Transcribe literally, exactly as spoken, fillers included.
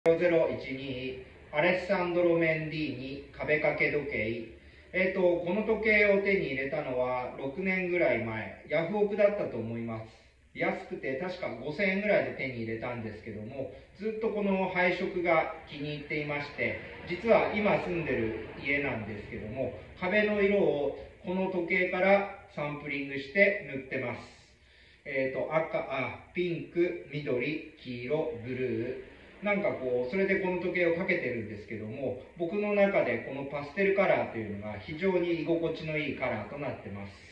ゼロゼロいちにアレッサンドロ・メンディーニ壁掛け時計。えーと、この時計を手に入れたのはろくねんぐらい前、ヤフオクだったと思います。安くて確かごせんえんぐらいで手に入れたんですけども、ずっとこの配色が気に入っていまして、実は今住んでる家なんですけども、壁の色をこの時計からサンプリングして塗ってます。えーと、赤、あ、ピンク、緑、黄色、ブルー。なんかこう、それでこの時計をかけてるんですけども、僕の中でこのパステルカラーというのが非常に居心地のいいカラーとなってます。